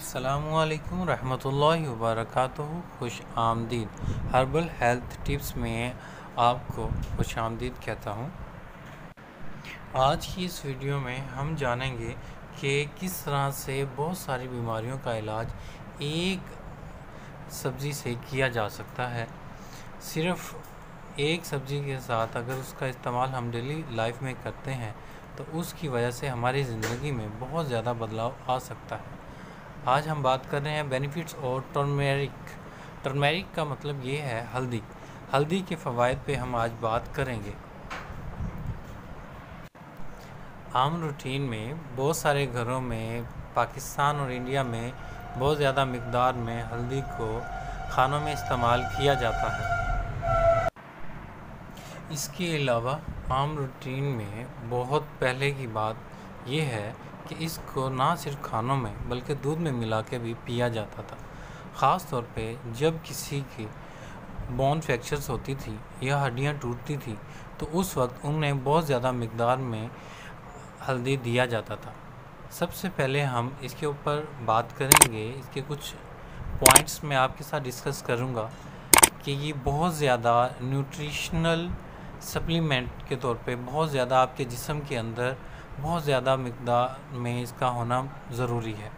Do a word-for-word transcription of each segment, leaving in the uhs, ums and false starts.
अस्सलामुअलैकुम रहमतुल्लाहि वबरकातुहू। खुश आमदीद। हर्बल हेल्थ टिप्स में आपको खुश आमदीद कहता हूँ। आज की इस वीडियो में हम जानेंगे कि किस तरह से बहुत सारी बीमारियों का इलाज एक सब्ज़ी से किया जा सकता है। सिर्फ़ एक सब्ज़ी के साथ अगर उसका इस्तेमाल हम डेली लाइफ में करते हैं तो उसकी वजह से हमारी ज़िंदगी में बहुत ज़्यादा बदलाव आ सकता है। आज हम बात कर रहे हैं बेनिफिट्स और टर्मेरिक। टर्मेरिक का मतलब ये है हल्दी। हल्दी के फ़वाइद पे हम आज बात करेंगे। आम रूटीन में बहुत सारे घरों में पाकिस्तान और इंडिया में बहुत ज़्यादा मिक़दार में हल्दी को खानों में इस्तेमाल किया जाता है। इसके अलावा आम रूटीन में बहुत पहले की बात यह है कि इसको ना सिर्फ खानों में बल्कि दूध में मिला के भी पिया जाता था। ख़ास तौर पे जब किसी की बोन फ्रैक्चर्स होती थी या हड्डियां टूटती थी तो उस वक्त उन्हें बहुत ज़्यादा मिक़दार में हल्दी दिया जाता था। सबसे पहले हम इसके ऊपर बात करेंगे। इसके कुछ पॉइंट्स मैं आपके साथ डिस्कस करूँगा कि ये बहुत ज़्यादा न्यूट्रिशनल सप्लीमेंट के तौर पे बहुत ज़्यादा आपके जिस्म के अंदर बहुत ज़्यादा मिक़दार में इसका होना ज़रूरी है।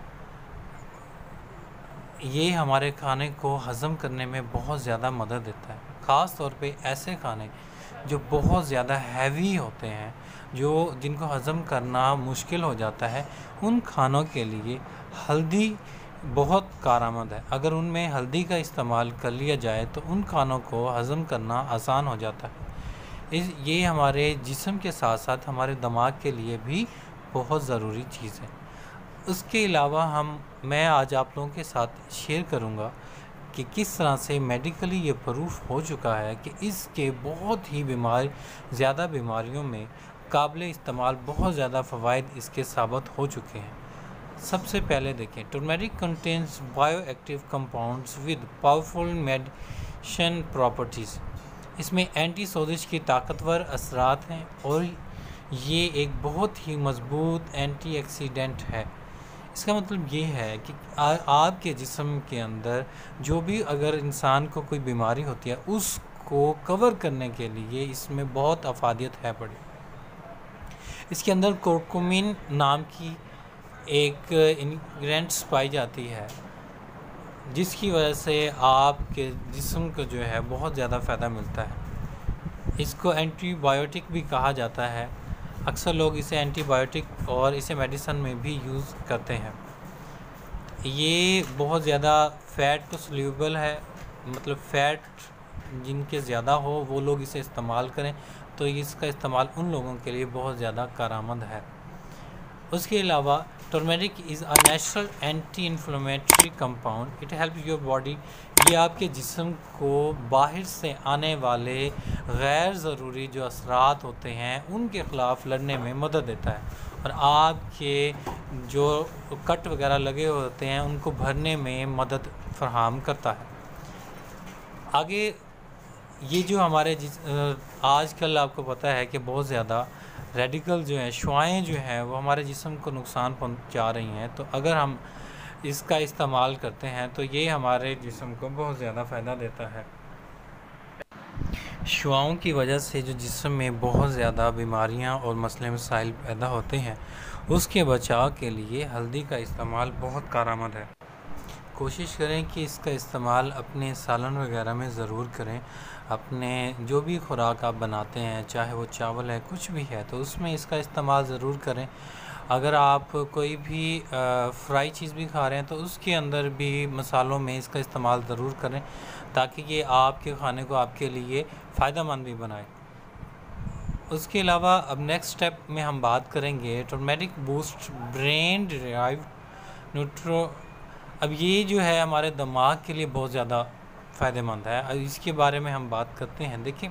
ये हमारे खाने को हज़म करने में बहुत ज़्यादा मदद देता है। ख़ास तौर पे ऐसे खाने जो बहुत ज़्यादा हैवी होते हैं, जो जिनको हज़म करना मुश्किल हो जाता है, उन खानों के लिए हल्दी बहुत कारआमद है। अगर उनमें हल्दी का इस्तेमाल कर लिया जाए तो उन खानों को हज़म करना आसान हो जाता है। इस ये हमारे जिस्म के साथ साथ हमारे दिमाग के लिए भी बहुत ज़रूरी चीज़ है। उसके अलावा हम मैं आज आप लोगों के साथ शेयर करूंगा कि किस तरह से मेडिकली ये प्रूफ हो चुका है कि इसके बहुत ही बीमार ज़्यादा बीमारियों में काबिल इस्तेमाल बहुत ज़्यादा फ़वाइद इसके साबित हो चुके हैं। सबसे पहले देखें, turmeric contains bioactive compounds with powerful medicine properties. इसमें एंटी सोजिश की ताकतवर असरात हैं और ये एक बहुत ही मज़बूत एंटीऑक्सीडेंट है। इसका मतलब ये है कि आ, आपके जिस्म के अंदर जो भी अगर इंसान को कोई बीमारी होती है उसको कवर करने के लिए इसमें बहुत अफादियत है पड़ी। इसके अंदर कुरकुमिन नाम की एक इंग्रेडिएंट्स पाई जाती है जिसकी वजह से आपके जिस्म को जो है बहुत ज़्यादा फ़ायदा मिलता है। इसको एंटीबायोटिक भी कहा जाता है। अक्सर लोग इसे एंटीबायोटिक और इसे मेडिसिन में भी यूज़ करते हैं। ये बहुत ज़्यादा फ़ैट को सोल्यूबल है, मतलब फ़ैट जिनके ज़्यादा हो वो लोग इसे इस्तेमाल करें तो इसका इस्तेमाल उन लोगों के लिए बहुत ज़्यादा कारआमद है। उसके अलावा turmeric is a natural anti inflammatory compound. It help your body. ये आपके जिस्म को बाहर से आने वाले गैर ज़रूरी जो असरात होते हैं उनके ख़िलाफ़ लड़ने में मदद देता है और आपके जो कट वगैरह लगे होते हैं उनको भरने में मदद फराहम करता है। आगे ये जो हमारे जिस आजकल आपको पता है कि बहुत ज़्यादा रेडिकल जो हैं, शुआएँ जो हैं वो हमारे जिस्म को नुकसान पहुंचा रही हैं। तो अगर हम इसका इस्तेमाल करते हैं तो ये हमारे जिस्म को बहुत ज़्यादा फ़ायदा देता है। शुआओं की वजह से जो जिस्म में बहुत ज़्यादा बीमारियां और मसले मसाइल पैदा होते हैं उसके बचाव के लिए हल्दी का इस्तेमाल बहुत कारआमद है। कोशिश करें कि इसका इस्तेमाल अपने सालन वगैरह में ज़रूर करें। अपने जो भी खुराक आप बनाते हैं, चाहे वो चावल है कुछ भी है, तो उसमें इसका इस्तेमाल ज़रूर करें। अगर आप कोई भी फ्राई चीज़ भी खा रहे हैं तो उसके अंदर भी मसालों में इसका इस्तेमाल ज़रूर करें ताकि ये आपके खाने को आपके लिए फ़ायदेमंद भी बनाए। उसके अलावा अब नेक्स्ट स्टेप में हम बात करेंगे turmeric boost brain derived neuro. अब ये जो है हमारे दिमाग के लिए बहुत ज़्यादा फ़ायदेमंद है। अब इसके बारे में हम बात करते हैं। देखिए,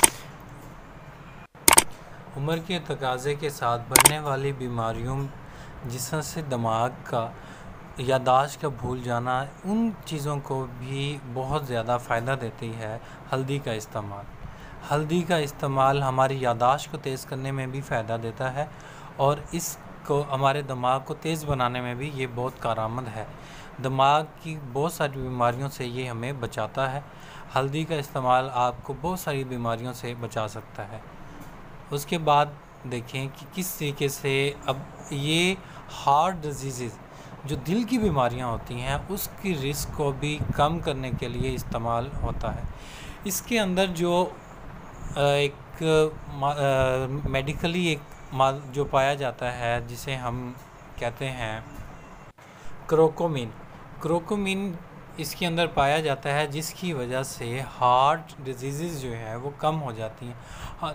उम्र के तकाज़े के साथ बढ़ने वाली बीमारियों जिससे दिमाग का यादाश्त का भूल जाना, उन चीज़ों को भी बहुत ज़्यादा फ़ायदा देती है हल्दी का इस्तेमाल। हल्दी का इस्तेमाल हमारी यादाश्त को तेज़ करने में भी फ़ायदा देता है और इस को हमारे दिमाग को तेज़ बनाने में भी ये बहुत कारआमद है। दिमाग की बहुत सारी बीमारियों से ये हमें बचाता है। हल्दी का इस्तेमाल आपको बहुत सारी बीमारियों से बचा सकता है। उसके बाद देखें कि किस तरीके से अब ये हार्ट डिजीज़ जो दिल की बीमारियां होती हैं उसकी रिस्क को भी कम करने के लिए इस्तेमाल होता है। इसके अंदर जो एक मेडिकली एक जो पाया जाता है जिसे हम कहते हैं क्रोकोमिन क्रोकोमिन इसके अंदर पाया जाता है, जिसकी वजह से हार्ट डिजीज़ जो है वो कम हो जाती हैं।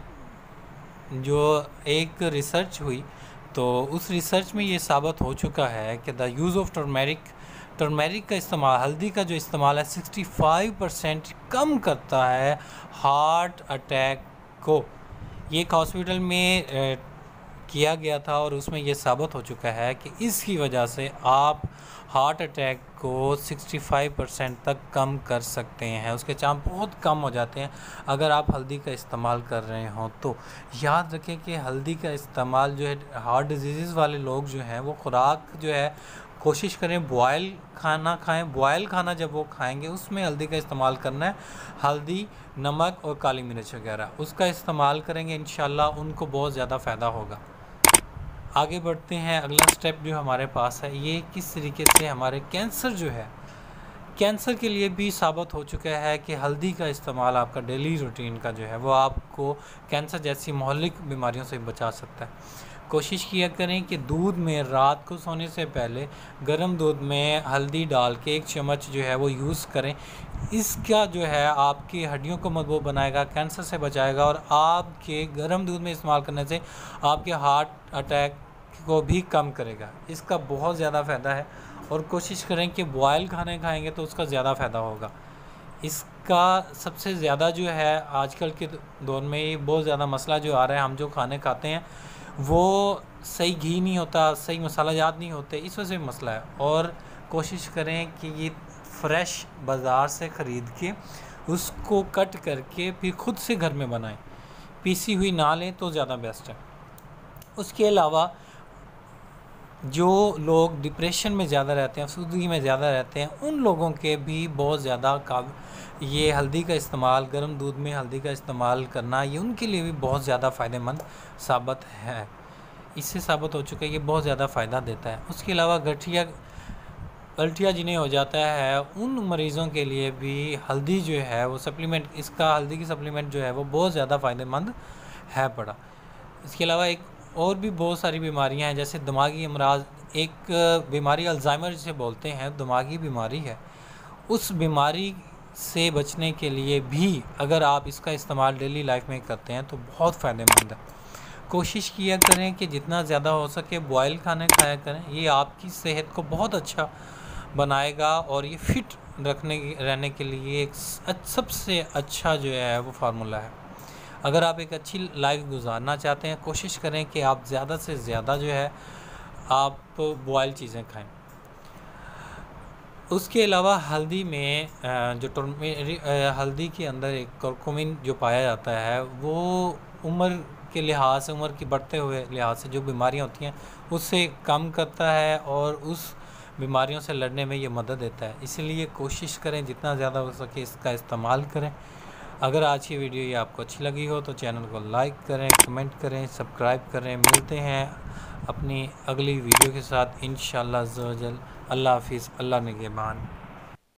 जो एक रिसर्च हुई तो उस रिसर्च में ये साबित हो चुका है कि the use of turmeric turmeric का इस्तेमाल, हल्दी का जो इस्तेमाल है पैंसठ परसेंट कम करता है हार्ट अटैक को। ये एक हॉस्पिटल में ए, किया गया था और उसमें ये साबित हो चुका है कि इसकी वजह से आप हार्ट अटैक को पैंसठ परसेंट तक कम कर सकते हैं। उसके चांस बहुत कम हो जाते हैं अगर आप हल्दी का इस्तेमाल कर रहे हों तो। याद रखें कि हल्दी का इस्तेमाल जो है हार्ट डिजीज़ वाले लोग जो हैं वो खुराक जो है कोशिश करें बॉयल खाना खाएं। बॉयल खाना जब वो खाएंगे उसमें हल्दी का इस्तेमाल करना है। हल्दी, नमक और काली मिर्च वगैरह उसका इस्तेमाल करेंगे, इंशाल्लाह उनको बहुत ज़्यादा फ़ायदा होगा। आगे बढ़ते हैं। अगला स्टेप जो हमारे पास है ये किस तरीके से हमारे कैंसर जो है, कैंसर के लिए भी साबित हो चुका है कि हल्दी का इस्तेमाल आपका डेली रूटीन का जो है वो आपको कैंसर जैसी महलिक बीमारियों से बचा सकता है। कोशिश किया करें कि दूध में रात को सोने से पहले गर्म दूध में हल्दी डाल के एक चम्मच जो है वो यूज़ करें। इसका जो है आपकी हड्डियों को मजबूत बनाएगा, कैंसर से बचाएगा और आपके गर्म दूध में इस्तेमाल करने से आपके हार्ट अटैक को भी कम करेगा। इसका बहुत ज़्यादा फ़ायदा है और कोशिश करें कि बॉयल खाने खाएंगे तो उसका ज़्यादा फ़ायदा होगा। इसका सबसे ज़्यादा जो है आजकल के दौर में ये बहुत ज़्यादा मसला जो आ रहा है, हम जो खाने खाते हैं वो सही घी नहीं होता, सही मसाला जात नहीं होते, इस वजह से मसला है। और कोशिश करें कि ये फ्रेश बाज़ार से ख़रीद के उसको कट करके फिर ख़ुद से घर में बनाएं, पीसी हुई ना लें तो ज़्यादा बेस्ट है। उसके अलावा जो लोग डिप्रेशन में ज़्यादा रहते हैं, अफसरदगी में ज़्यादा रहते हैं, उन लोगों के भी बहुत ज़्यादा काब ये हल्दी का इस्तेमाल, गर्म दूध में हल्दी का इस्तेमाल करना ये उनके लिए भी बहुत ज़्यादा फ़ायदेमंद साबित है। इससे साबित हो चुका है ये बहुत ज़्यादा फ़ायदा देता है। उसके अलावा गठिया गठिया जिन्हें हो जाता है उन मरीज़ों के लिए भी हल्दी जो है वो सप्लीमेंट, इसका हल्दी की सप्लीमेंट जो है वो बहुत ज़्यादा फ़ायदेमंद है पड़ा। इसके अलावा एक और भी बहुत सारी बीमारियां हैं जैसे दिमागी अमराज, एक बीमारी अल्जाइमर जिसे बोलते हैं, दिमागी बीमारी है। उस बीमारी से बचने के लिए भी अगर आप इसका इस्तेमाल डेली लाइफ में करते हैं तो बहुत फ़ायदेमंद है। कोशिश किया करें कि जितना ज़्यादा हो सके बॉयल खाने खाया करें, ये आपकी सेहत को बहुत अच्छा बनाएगा और ये फिट रखने रहने के लिए एक सबसे अच्छा जो है वो फार्मूला है। अगर आप एक अच्छी लाइफ गुजारना चाहते हैं कोशिश करें कि आप ज़्यादा से ज़्यादा जो है आप बॉयल चीज़ें खाएं। उसके अलावा हल्दी में जो टर्मेरिक हल्दी के अंदर एक करकुमिन जो पाया जाता है वो उम्र के लिहाज से, उम्र की बढ़ते हुए लिहाज से जो बीमारियां होती हैं उससे कम करता है और उस बीमारियों से लड़ने में ये मदद देता है। इसलिए कोशिश करें जितना ज़्यादा हो सके इसका इस्तेमाल करें। अगर आज की वीडियो ये आपको अच्छी लगी हो तो चैनल को लाइक करें, कमेंट करें, सब्सक्राइब करें। मिलते हैं अपनी अगली वीडियो के साथ इंशाअल्लाह अज़्ज़ व जल। अल्लाह हाफिज़, अल्लाह निगहबान।